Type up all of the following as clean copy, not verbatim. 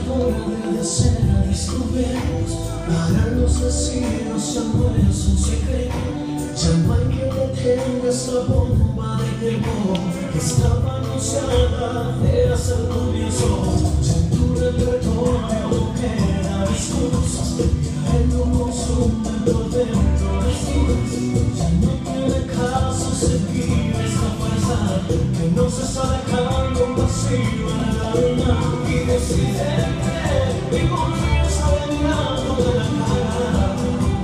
hora de cena descubiertos, para los vecinos el amor es un secreto. Ya no hay que detenga esta bomba de tiempo que estaba anunciada de hacer comienzo. En tu repertorio no queda excusas, el no consume por dentro desnudas. Ya no tiene caso seguir esta fuerza que nos está dejando un vacío en el alma. Y decidente y confianza mirando de la cara,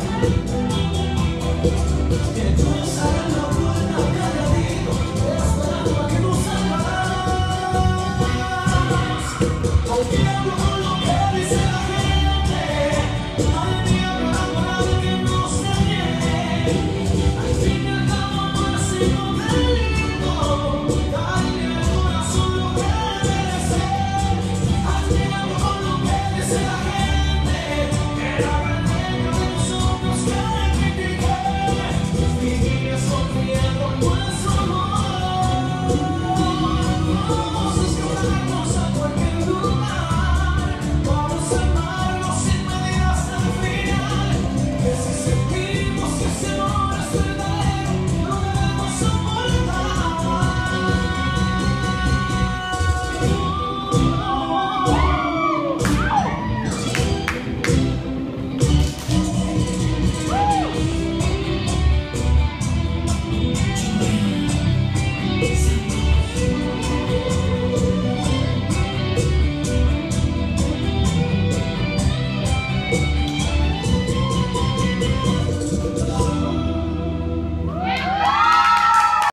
que tú estás en la puerta calladito, esperando a que tú salgas. Al diablo con